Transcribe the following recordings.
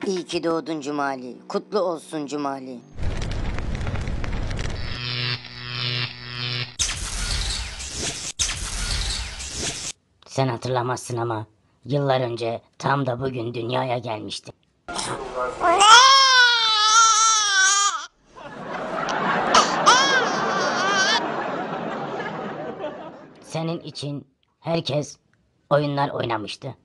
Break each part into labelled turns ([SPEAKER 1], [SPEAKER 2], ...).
[SPEAKER 1] İyi ki doğdun Cumali. Kutlu olsun Cumali.
[SPEAKER 2] Sen hatırlamazsın ama yıllar önce tam da bugün dünyaya gelmiştim. Senin için herkes oyunlar oynamıştı.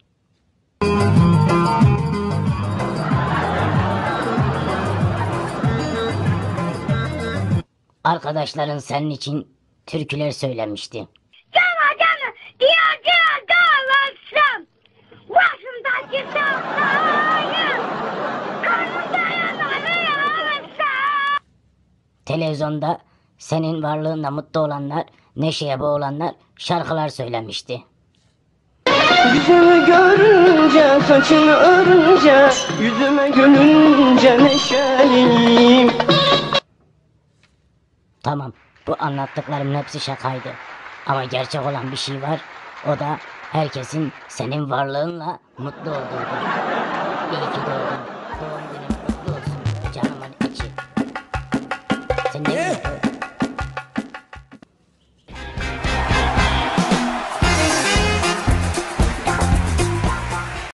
[SPEAKER 2] Arkadaşların senin için türküler söylemişti.
[SPEAKER 3] Cana cana diye dağılsam başımdaki sağlayım karnımda yanarım.
[SPEAKER 2] Televizyonda senin varlığınla mutlu olanlar, neşeye boğulanlar şarkılar söylemişti.
[SPEAKER 4] Yüzümü görünce, saçını örünce, yüzüme gülünce neşeliyim.
[SPEAKER 2] Tamam, bu anlattıklarımın hepsi şakaydı. Ama gerçek olan bir şey var. O da herkesin senin varlığınla mutlu olduğudur. İyi ki doğdun. Doğum günün kutlu olsun canımın içi. Sen ne